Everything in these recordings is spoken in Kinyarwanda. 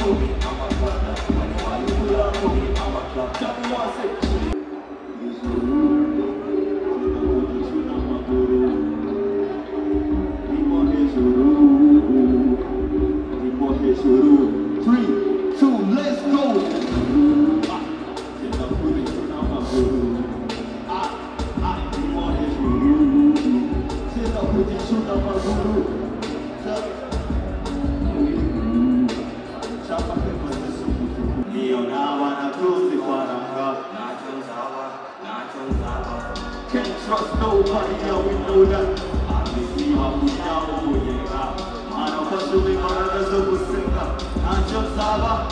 Trust nobody, yeah, we know that. Obviously, I'm with y'all, yeah. I don't want to be one of the super singer. Nacho Saba.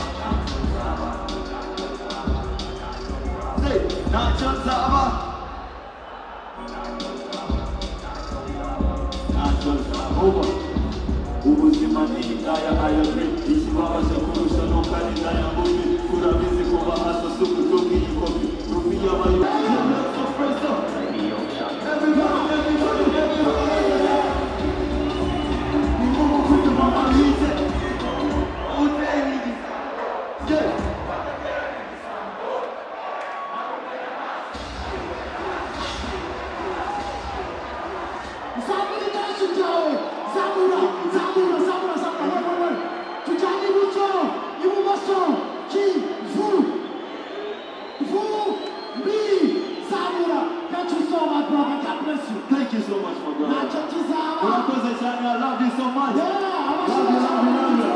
Say, Nacho Saba. Nacho Saba. Ubuzima ni indaya ayagri. Ikibabaje kurusha nuko ari indaya mubi. Urabizi kuba hasa suku tuki ikofi. Rufi y'abayo. Thank you so much, my brother. I love you so much. Yeah, love you.